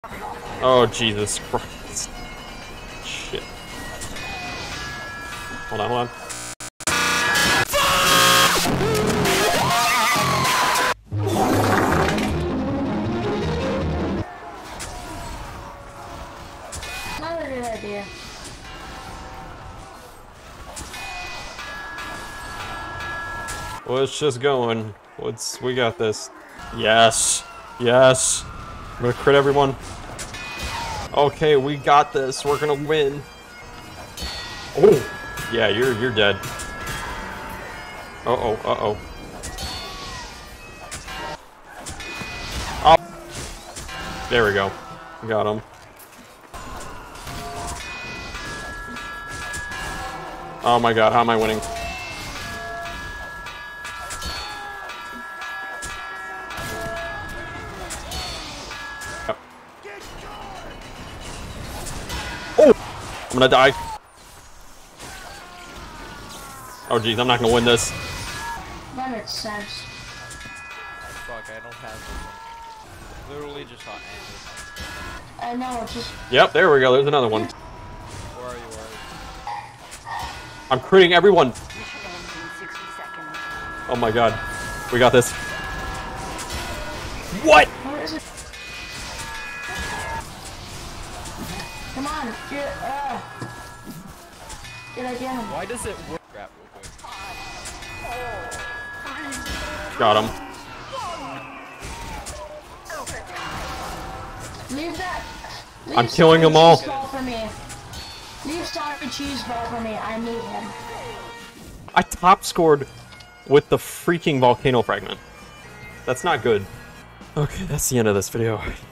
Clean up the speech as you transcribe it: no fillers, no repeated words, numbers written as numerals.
Oh, Jesus Christ. Shit. Hold on, hold on. Not a good idea. Let's just going. We got this. Yes. Yes. I'm gonna crit everyone. Okay, we got this. We're gonna win. Oh. Yeah, you're dead. Uh-oh, uh-oh. Oh. There we go. Got him. Oh my god, how am I winning? Oh! I'm gonna die. Oh geez, I'm not gonna win this. That makes sense. Fuck, I don't have this one. Literally just saw Andy. I know, just... Yep, there we go, there's another one. Where are you? Where are you? I'm critting everyone. Oh my god. We got this. What? Where is it? Come on, get again. Why does it work? Crap, real quick. Got him. Leave that. Leave I'm killing them all. Ball for me. Leave sorry cheese ball for me. I need him. I top scored with the freaking volcano fragment. That's not good. Okay, that's the end of this video.